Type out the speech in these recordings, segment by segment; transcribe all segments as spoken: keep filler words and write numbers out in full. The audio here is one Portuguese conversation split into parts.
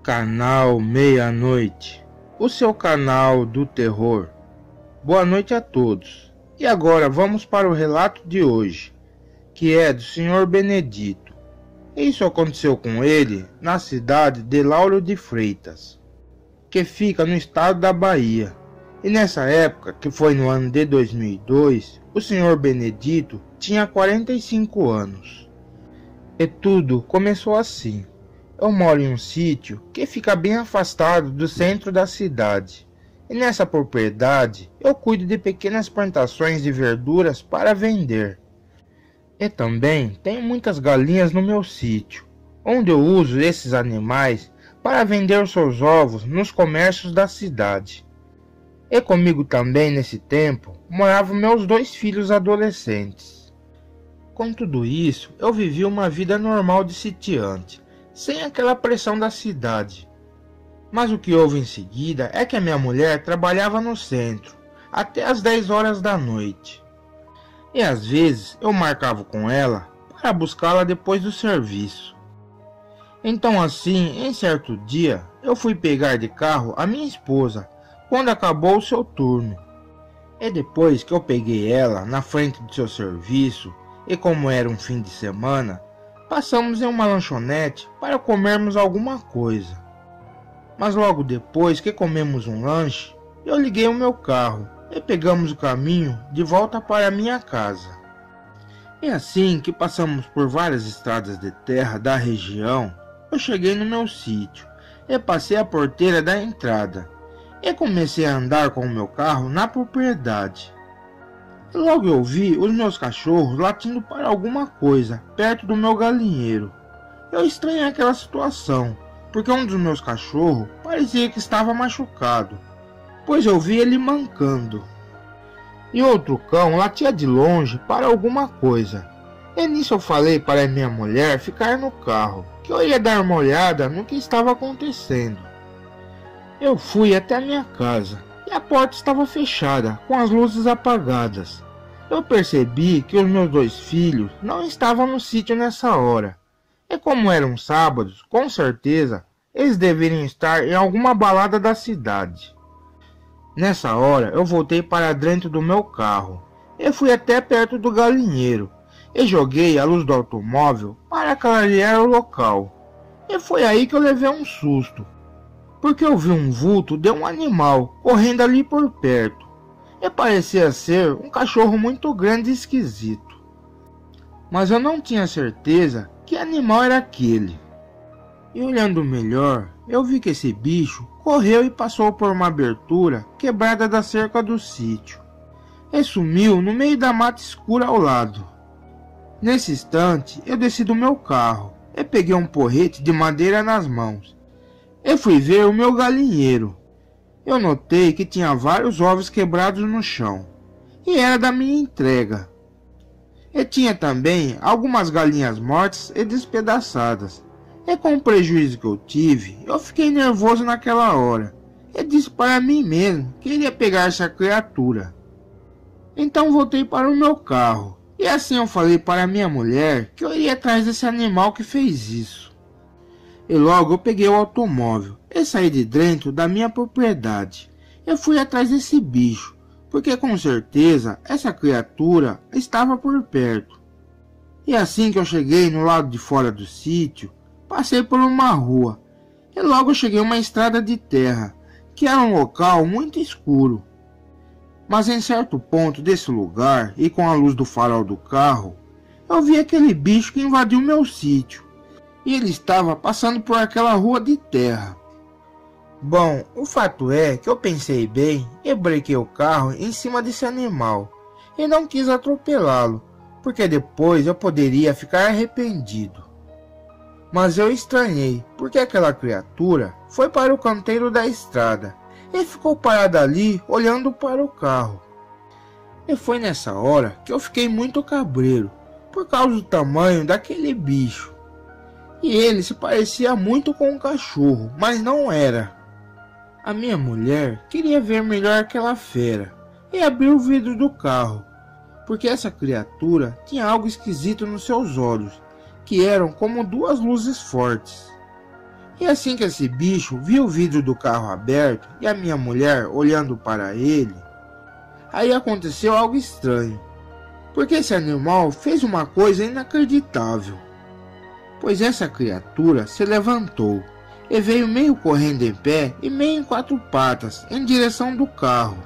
Canal Meia-Noite, o seu canal do terror. Boa noite a todos. E agora vamos para o relato de hoje, que é do senhor Benedito. Isso aconteceu com ele na cidade de Lauro de Freitas, que fica no estado da Bahia. E nessa época, que foi no ano de dois mil e dois, o senhor Benedito tinha quarenta e cinco anos. E tudo começou assim. Eu moro em um sítio que fica bem afastado do centro da cidade. E nessa propriedade eu cuido de pequenas plantações de verduras para vender. E também tenho muitas galinhas no meu sítio, onde eu uso esses animais para vender os seus ovos nos comércios da cidade. E comigo também nesse tempo moravam meus dois filhos adolescentes. Com tudo isso, eu vivi uma vida normal de sitiante, sem aquela pressão da cidade. Mas o que houve em seguida é que a minha mulher trabalhava no centro, até às dez horas da noite. E às vezes eu marcava com ela para buscá-la depois do serviço. Então assim, em certo dia, eu fui pegar de carro a minha esposa, quando acabou o seu turno. E depois que eu peguei ela na frente do seu serviço, e como era um fim de semana, passamos em uma lanchonete para comermos alguma coisa. Mas logo depois que comemos um lanche, eu liguei o meu carro e pegamos o caminho de volta para minha casa. E assim que passamos por várias estradas de terra da região, eu cheguei no meu sítio e passei a porteira da entrada e comecei a andar com o meu carro na propriedade. Logo eu vi os meus cachorros latindo para alguma coisa perto do meu galinheiro. Eu estranhei aquela situação, porque um dos meus cachorros parecia que estava machucado, pois eu vi ele mancando. E outro cão latia de longe para alguma coisa. E nisso eu falei para minha mulher ficar no carro, que eu ia dar uma olhada no que estava acontecendo. Eu fui até a minha casa. E a porta estava fechada, com as luzes apagadas. Eu percebi que os meus dois filhos não estavam no sítio nessa hora. E como eram sábados, com certeza, eles deveriam estar em alguma balada da cidade. Nessa hora, eu voltei para dentro do meu carro. E fui até perto do galinheiro. E joguei a luz do automóvel para clarear o local. E foi aí que eu levei um susto, porque eu vi um vulto de um animal correndo ali por perto, e parecia ser um cachorro muito grande e esquisito. Mas eu não tinha certeza que animal era aquele. E olhando melhor, eu vi que esse bicho correu e passou por uma abertura quebrada da cerca do sítio, e sumiu no meio da mata escura ao lado. Nesse instante, eu desci do meu carro, e peguei um porrete de madeira nas mãos. Eu fui ver o meu galinheiro. Eu notei que tinha vários ovos quebrados no chão, e era da minha entrega. E tinha também algumas galinhas mortas e despedaçadas. E com o prejuízo que eu tive, eu fiquei nervoso naquela hora, e disse para mim mesmo que iria pegar essa criatura. Então voltei para o meu carro, e assim eu falei para minha mulher que eu iria atrás desse animal que fez isso. E logo eu peguei o automóvel e saí de dentro da minha propriedade. Eu fui atrás desse bicho, porque com certeza essa criatura estava por perto. E assim que eu cheguei no lado de fora do sítio, passei por uma rua. E logo eu cheguei a uma estrada de terra, que era um local muito escuro. Mas em certo ponto desse lugar, e com a luz do farol do carro, eu vi aquele bicho que invadiu meu sítio. E ele estava passando por aquela rua de terra. Bom, o fato é que eu pensei bem e brequei o carro em cima desse animal. E não quis atropelá-lo, porque depois eu poderia ficar arrependido. Mas eu estranhei, porque aquela criatura foi para o canteiro da estrada e ficou parada ali olhando para o carro. E foi nessa hora que eu fiquei muito cabreiro, por causa do tamanho daquele bicho. E ele se parecia muito com um cachorro, mas não era. A minha mulher queria ver melhor aquela fera e abriu o vidro do carro, porque essa criatura tinha algo esquisito nos seus olhos, que eram como duas luzes fortes. E assim que esse bicho viu o vidro do carro aberto e a minha mulher olhando para ele, aí aconteceu algo estranho, porque esse animal fez uma coisa inacreditável. Pois essa criatura se levantou e veio meio correndo em pé e meio em quatro patas em direção do carro.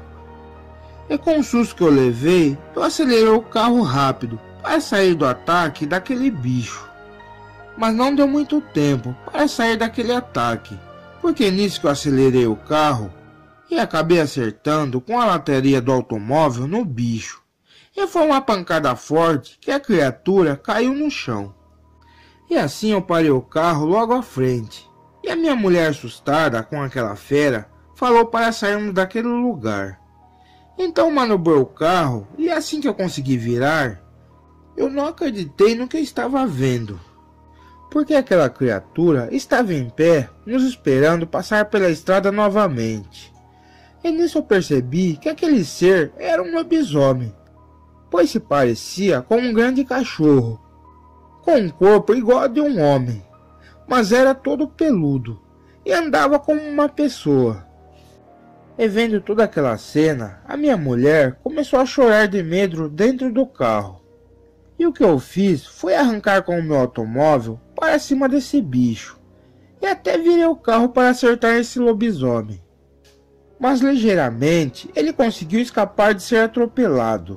E com o susto que eu levei, eu acelerei o carro rápido para sair do ataque daquele bicho. Mas não deu muito tempo para sair daquele ataque, porque nisso que eu acelerei o carro e acabei acertando com a lataria do automóvel no bicho. E foi uma pancada forte que a criatura caiu no chão. E assim eu parei o carro logo à frente. E a minha mulher, assustada com aquela fera, falou para sairmos daquele lugar. Então manobrou o carro e assim que eu consegui virar, eu não acreditei no que estava vendo. Porque aquela criatura estava em pé, nos esperando passar pela estrada novamente. E nisso eu percebi que aquele ser era um lobisomem, pois se parecia com um grande cachorro, com um corpo igual ao de um homem, mas era todo peludo e andava como uma pessoa. E vendo toda aquela cena, a minha mulher começou a chorar de medo dentro do carro. E o que eu fiz foi arrancar com o meu automóvel para cima desse bicho, e até virei o carro para acertar esse lobisomem. Mas ligeiramente ele conseguiu escapar de ser atropelado.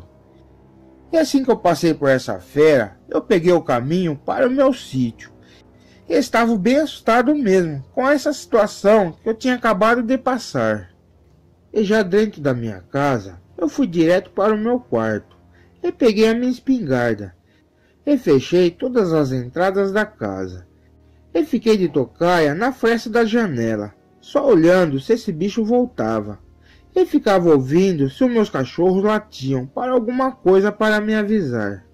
E assim que eu passei por essa fera, eu peguei o caminho para o meu sítio. E estava bem assustado mesmo com essa situação que eu tinha acabado de passar. E já dentro da minha casa, eu fui direto para o meu quarto e peguei a minha espingarda e fechei todas as entradas da casa. E fiquei de tocaia na fresta da janela, só olhando se esse bicho voltava. E ficava ouvindo se os meus cachorros latiam para alguma coisa para me avisar.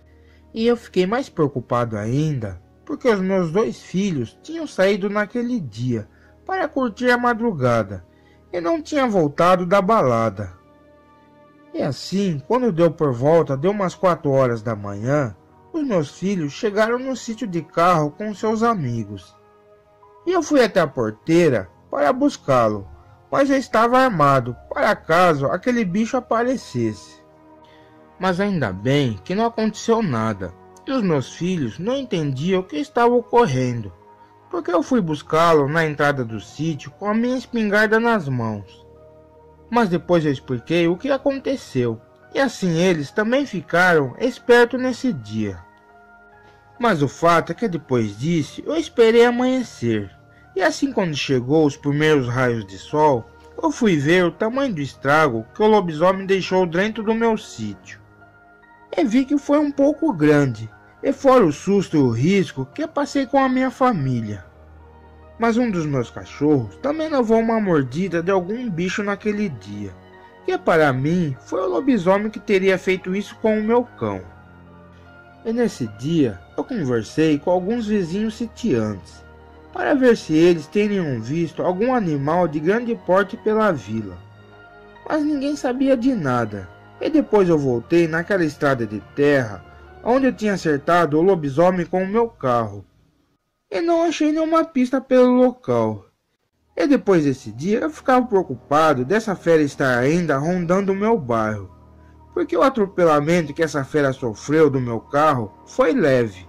E eu fiquei mais preocupado ainda, porque os meus dois filhos tinham saído naquele dia para curtir a madrugada e não tinham voltado da balada. E assim, quando deu por volta de umas quatro horas da manhã, os meus filhos chegaram no sítio de carro com seus amigos. E eu fui até a porteira para buscá-lo, mas eu estava armado para caso aquele bicho aparecesse. Mas ainda bem que não aconteceu nada, e os meus filhos não entendiam o que estava ocorrendo, porque eu fui buscá-lo na entrada do sítio com a minha espingarda nas mãos. Mas depois eu expliquei o que aconteceu, e assim eles também ficaram espertos nesse dia. Mas o fato é que depois disso eu esperei amanhecer, e assim quando chegou os primeiros raios de sol, eu fui ver o tamanho do estrago que o lobisomem deixou dentro do meu sítio. E vi que foi um pouco grande, e fora o susto e o risco que eu passei com a minha família. Mas um dos meus cachorros também levou uma mordida de algum bicho naquele dia, que para mim foi o lobisomem que teria feito isso com o meu cão. E nesse dia eu conversei com alguns vizinhos sitiantes, para ver se eles teriam visto algum animal de grande porte pela vila. Mas ninguém sabia de nada, e depois eu voltei naquela estrada de terra, onde eu tinha acertado o lobisomem com o meu carro, e não achei nenhuma pista pelo local. E depois desse dia eu ficava preocupado dessa fera estar ainda rondando o meu bairro, porque o atropelamento que essa fera sofreu do meu carro foi leve.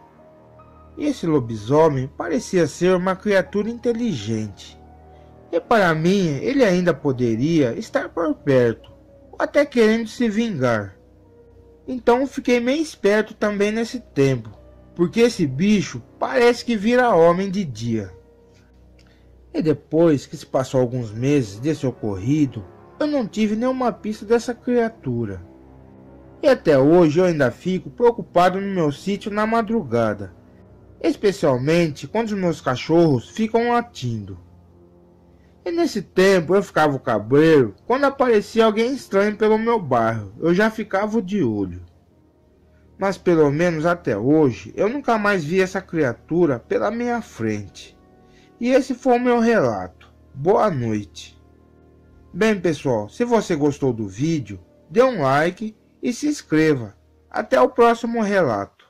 E esse lobisomem parecia ser uma criatura inteligente, e para mim ele ainda poderia estar por perto, ou até querendo se vingar. Então fiquei meio esperto também nesse tempo, porque esse bicho parece que vira homem de dia. E depois que se passou alguns meses desse ocorrido, eu não tive nenhuma pista dessa criatura. E até hoje eu ainda fico preocupado no meu sítio na madrugada, especialmente quando os meus cachorros ficam latindo. E nesse tempo eu ficava cabreiro quando aparecia alguém estranho pelo meu bairro, eu já ficava de olho. Mas pelo menos até hoje eu nunca mais vi essa criatura pela minha frente. E esse foi o meu relato. Boa noite. Bem pessoal, se você gostou do vídeo, dê um like e se inscreva. Até o próximo relato.